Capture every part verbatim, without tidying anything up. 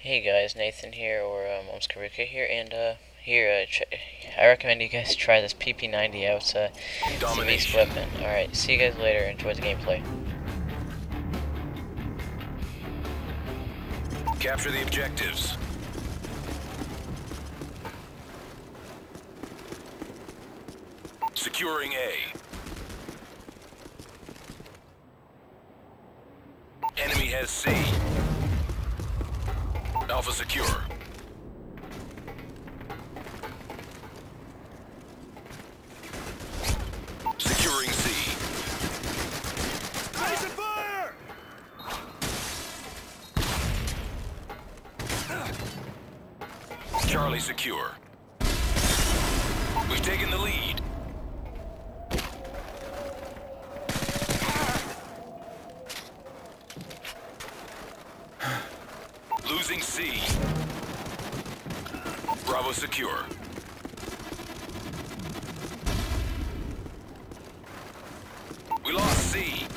Hey guys, Nathan here, or um, Omskarika here, and uh, here, uh, tr I recommend you guys try this P P ninety out. Uh, it's a beast weapon. Alright, see you guys later. Enjoy the gameplay. Capture the objectives. Securing A. Enemy has C. Alpha secure. Securing C. Taking fire! Charlie secure. We've taken the lead. Losing C. Bravo secure. We lost C.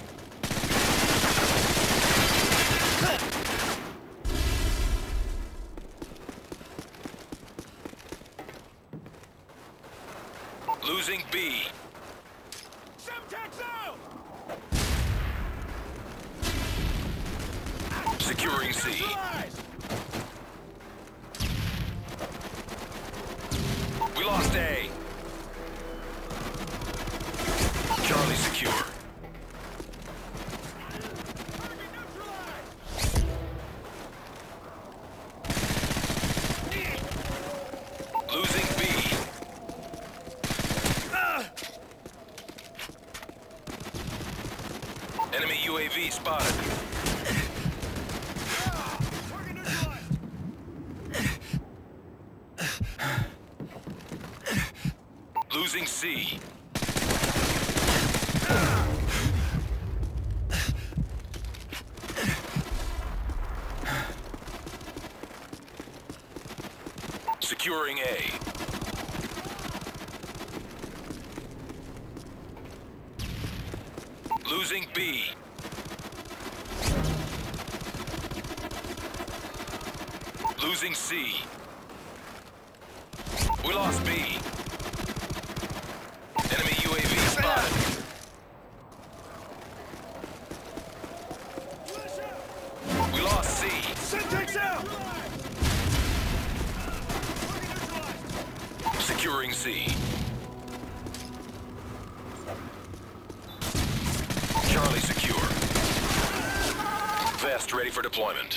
Losing B. Securing C. We lost A. Charlie secure. Losing B. Enemy U A V spotted. Losing C. Securing A. Losing B. Losing C. We lost B. Enemy U A V spotted. We lost C. Syntax out! Securing C. Charlie secure. Vest ready for deployment.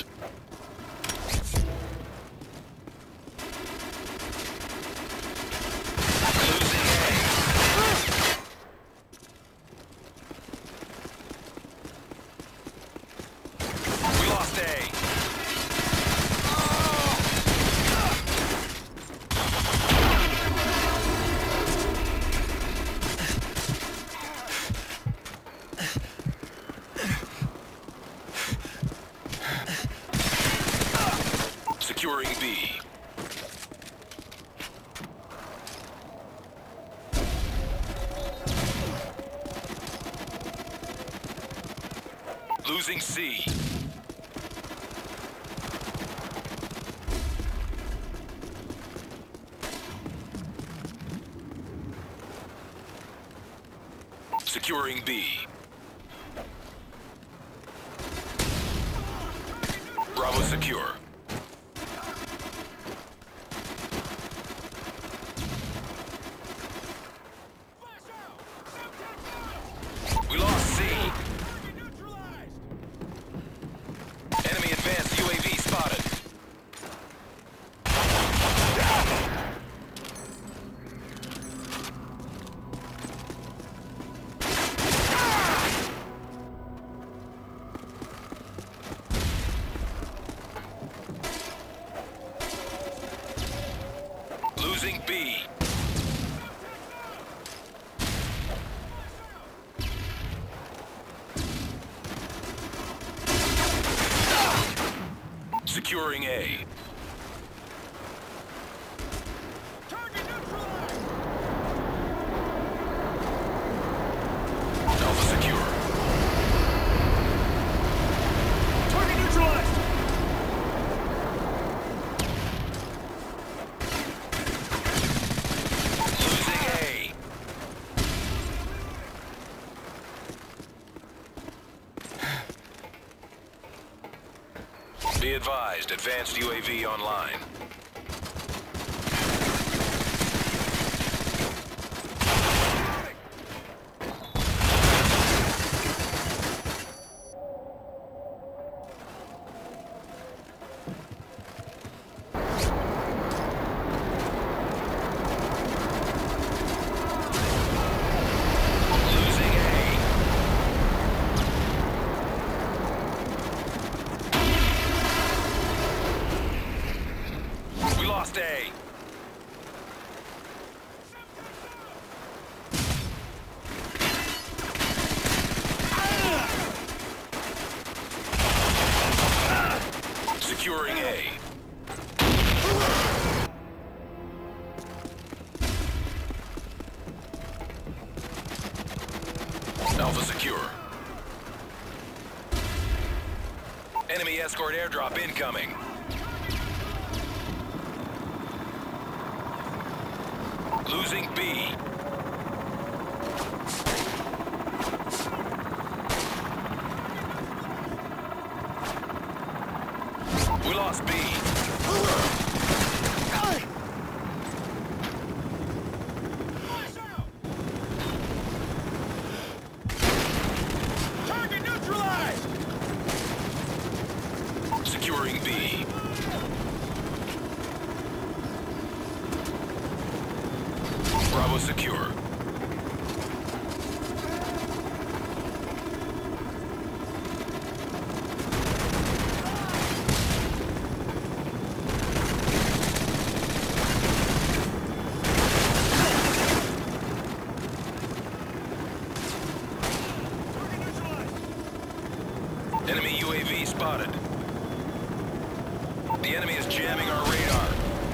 Securing B. Losing C. Securing B. Bravo secure. We lost C. Enemy advanced U A V spotted. Losing B. Securing A. Alpha secure. Target neutralized. Be advised, advanced U A V online. Lost A. Securing A. Alpha secure. Enemy escort airdrop incoming. Losing B. We lost B. Target neutralized. Securing B. Bravo secure. Enemy U A V spotted. The enemy is jamming our radar.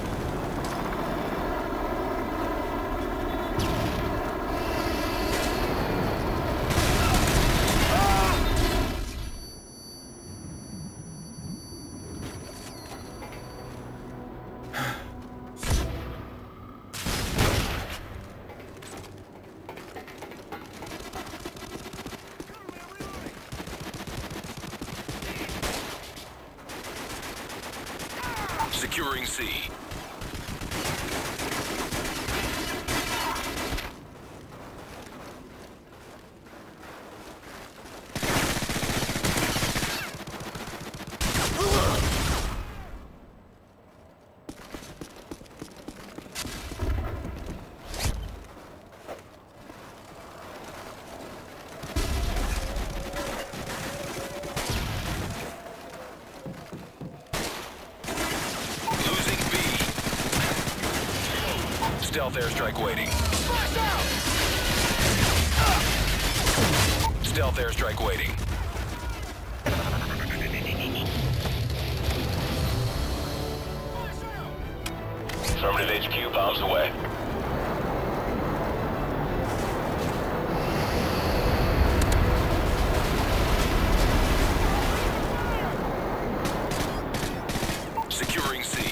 Securing C. Stealth airstrike waiting. Stealth airstrike waiting. Affirmative H Q, bombs away. Securing C.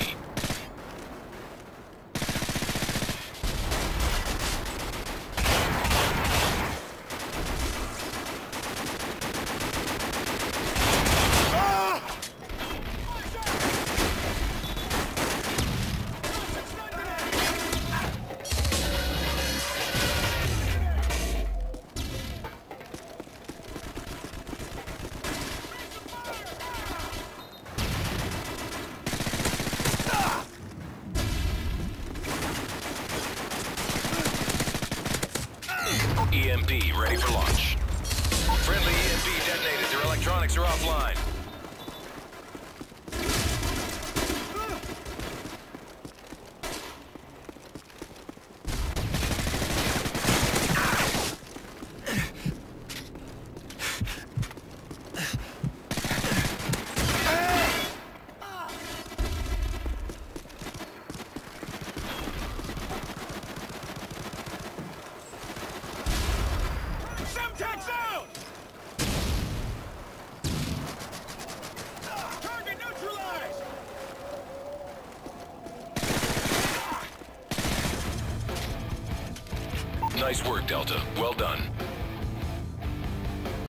E M P ready for launch. Friendly E M P detonated. Their electronics are offline. Semtex out! Target neutralized! Nice work, Delta. Well done.